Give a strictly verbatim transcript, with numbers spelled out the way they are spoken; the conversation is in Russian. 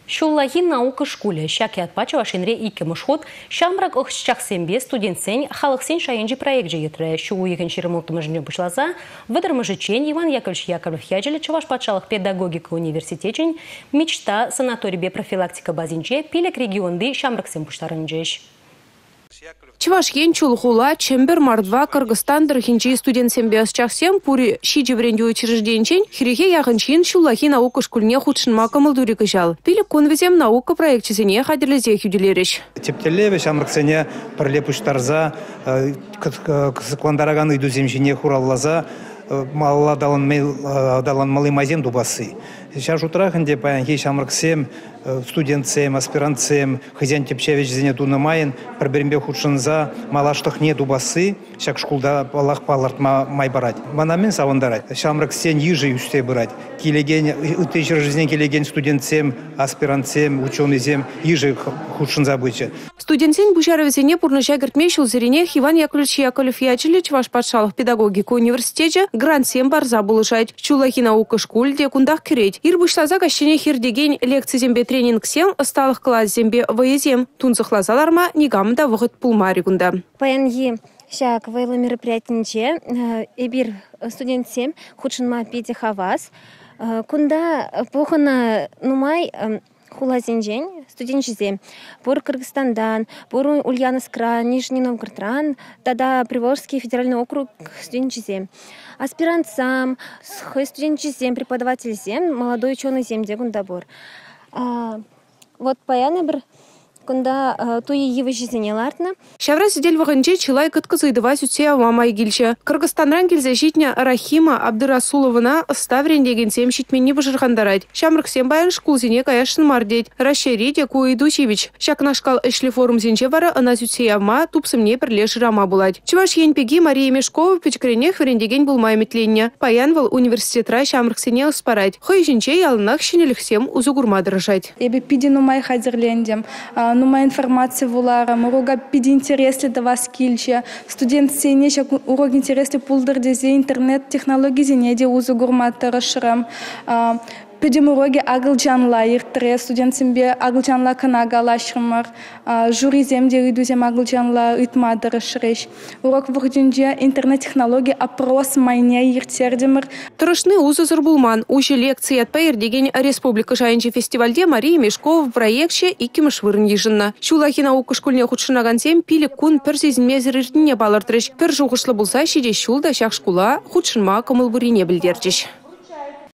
Шуллахи наука школе шаки отпачу ашинре ике мушхот шамрак охшчахсембе студентсен халыксен шайынжи проект жиетре шу екінші ремонтымыжне бушлаза выдырмыжычен Иван Яковлевич Яковлев яджеле Чуваш патшалық педагогика университетчен мечта санаторийбе профилактика базинче пилек регионды шамраксен буштарынжеш. Чувашьен чулхула чембер мардва Кыргызстан дырхинчи студент сембиас чахсем пури шижевренде учрежденчен хирихе яхынчин шуллахи наука шкульне худшынма кымылдури кыжал. Пилик конвезем наука проектчесене хадерлезе хюделереш. Тептелеве шамраксене парлепуштарза ксыкландараган иду земжине хураллаза малла далан малый мазем дубасы. Сейчас утраханде паянхи шамраксем студентсем, аспирантсем, хозяин тепчевич зене дунамайын, проберембе худшынза малаштых не дубасы, шак шкулда Аллах паларт май барать. Манамен савандарать, шамраксен ежи үсте барать. Келеген, утечер жизнен келеген студентсем, аспирантсем, ученыйсем ежи худшынза бычы. Студентсен бушаровезене пурныша гертмешил зерене Иван Яковлевич Яковлев яджеле Чуваш патшалық педагогика университете грантсем барза булышать. Чуллахи наука школьде кундах кереть. Ир бушлаза кащене хирдеген лекции зембе тренингсем осталых класс зембе воезем. Тунзахлазаларма нигамда выход пулмаригунда. Паянги шак вайло мероприятинче эбир студентсем худшынма пети хавас. Кунда похана нумай хулазинжен студентчизе. Пор Кыргызстандан, пор Ульяновскра, Нижний Новгород, тада Приволжский федеральный округ студентчизе. Аспирант сам, студентчизе, преподаватель зем, молодой ученый зем, дегундабор. А, вот паяны бір кунда туи его жизни лартна. Шавра сидель ваханче чилай кыткызыдыва сүтсе авамай гильче. Кыргызстанран килзе житня Рахима Абдырасуловна ставрен деген сем шитменне бышырхандарать. Шамрык сем баян шкулзине каяшын мардеть. Рашерите Куидучевич. Шакнашкал эшли форум зенче вара ана сүтсе авма тупсымне пірлеш рама булать. Чуваш енпеги Мария Мешкова печкренех верендеген булмай метленне. Паянвал университетра Шамрык сене успарать. Хой жинче ялынах шинелих сем узугурма дырышать. Эбе пидину май хазерлендем. Нума информация вулара, урога пид интересли да вас кильче. Студент сене шак урог интересли пулдер дезе интернет технологии зенеде узу гурмата расширам. Пидим уроги агылчанла иртре, студент сембе агылчанла канагала шырмар, жюри земде идузем агылчанла итмада расширеш. Урок вурдинже интернет технологии опрос майне иртердемер. Тырышны узы зырбулман, уши лекции от паирдеген республика шайынче фестивальде Мария Мешкова в проекте и кимышвырын ежинна. Шулахи наука школьне худшынаган сем пилик кун пір сезінме зірірдіне балыртырыш. Пір жуғышлы болса шеде шулда шақ шкула худшынма кымыл бурине білдерчеш.